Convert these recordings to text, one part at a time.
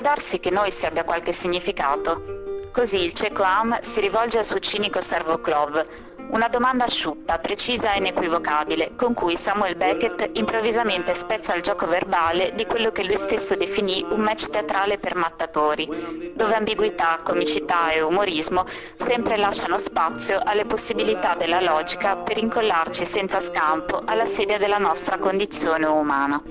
darsi che Nois abbia qualche significato? Così il cieco Ham si rivolge al suo cinico servo Clov. Una domanda asciutta, precisa e inequivocabile, con cui Samuel Beckett improvvisamente spezza il gioco verbale di quello che lui stesso definì un match teatrale per mattatori, dove ambiguità, comicità e umorismo sempre lasciano spazio alle possibilità della logica per incollarci senza scampo alla sedia della nostra condizione umana.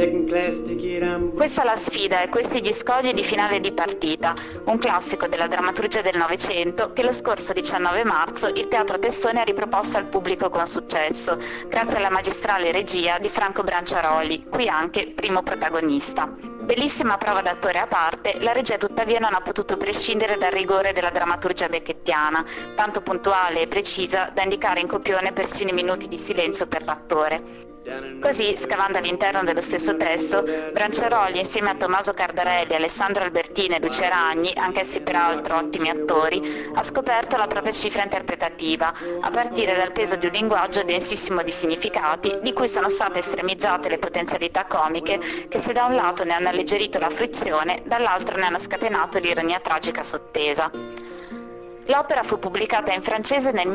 Questa è la sfida e questi gli scogli di finale di partita, un classico della drammaturgia del Novecento che lo scorso 19 marzo il Teatro Tessone ha riproposto al pubblico con successo, grazie alla magistrale regia di Franco Branciaroli, qui anche primo protagonista. Bellissima prova d'attore a parte, la regia tuttavia non ha potuto prescindere dal rigore della drammaturgia beckettiana, tanto puntuale e precisa da indicare in copione persino i minuti di silenzio per l'attore. Così, scavando all'interno dello stesso testo, Branciaroli, insieme a Tommaso Cardarelli, Alessandro Albertini e Lucia Ragni, anch'essi peraltro ottimi attori, ha scoperto la propria cifra interpretativa, a partire dal peso di un linguaggio densissimo di significati, di cui sono state estremizzate le potenzialità comiche, che se da un lato ne hanno alleggerito la fruizione, dall'altro ne hanno scatenato l'ironia tragica sottesa. L'opera fu pubblicata in francese nel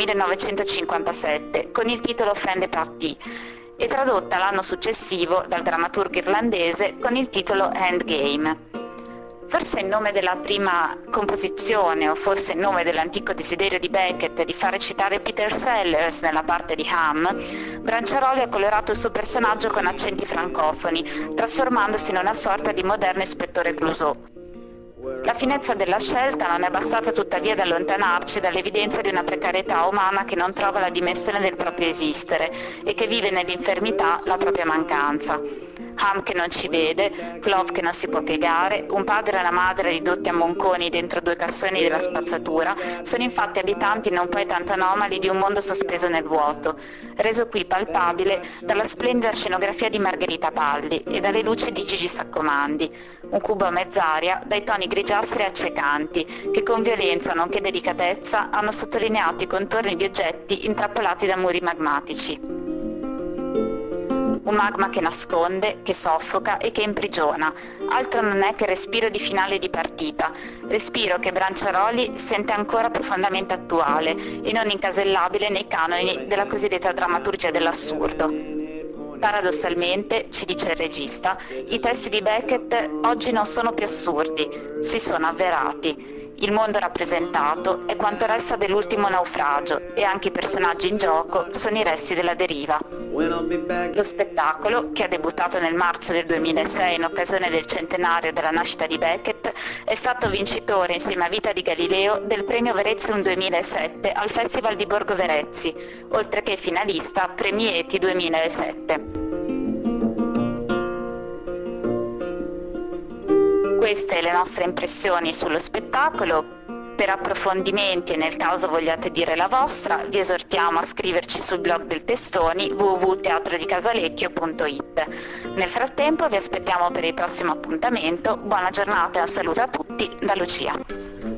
1957, con il titolo Fin de partie, e tradotta l'anno successivo dal drammaturgo irlandese con il titolo Endgame. Forse in nome della prima composizione, o forse in nome dell'antico desiderio di Beckett di fare citare Peter Sellers nella parte di Ham, Branciaroli ha colorato il suo personaggio con accenti francofoni, trasformandosi in una sorta di moderno ispettore Clouseau. La finezza della scelta non è bastata tuttavia ad allontanarci dall'evidenza di una precarietà umana che non trova la dimensione del proprio esistere e che vive nell'infermità la propria mancanza. Ham che non ci vede, Clov che non si può piegare, un padre e una madre ridotti a monconi dentro due cassoni della spazzatura, sono infatti abitanti non poi tanto anomali di un mondo sospeso nel vuoto, reso qui palpabile dalla splendida scenografia di Margherita Palli e dalle luci di Gigi Saccomandi, un cubo a mezz'aria dai toni grigiastri e accecanti, che con violenza nonché delicatezza hanno sottolineato i contorni di oggetti intrappolati da muri magmatici. Un magma che nasconde, che soffoca e che imprigiona, altro non è che respiro di finale di partita, respiro che Branciaroli sente ancora profondamente attuale e non incasellabile nei canoni della cosiddetta drammaturgia dell'assurdo. Paradossalmente, ci dice il regista, i testi di Beckett oggi non sono più assurdi, si sono avverati. Il mondo rappresentato è quanto resta dell'ultimo naufragio e anche i personaggi in gioco sono i resti della deriva. Lo spettacolo, che ha debuttato nel marzo del 2006 in occasione del centenario della nascita di Beckett, è stato vincitore insieme a Vita di Galileo del premio Verezium 2007 al Festival di Borgo Verezzi, oltre che finalista Premi Eti 2007. Queste le nostre impressioni sullo spettacolo. Per approfondimenti e nel caso vogliate dire la vostra, vi esortiamo a scriverci sul blog del Testoni www.teatrodicasaleggio.it. Nel frattempo vi aspettiamo per il prossimo appuntamento. Buona giornata e un saluto a tutti da Lucia.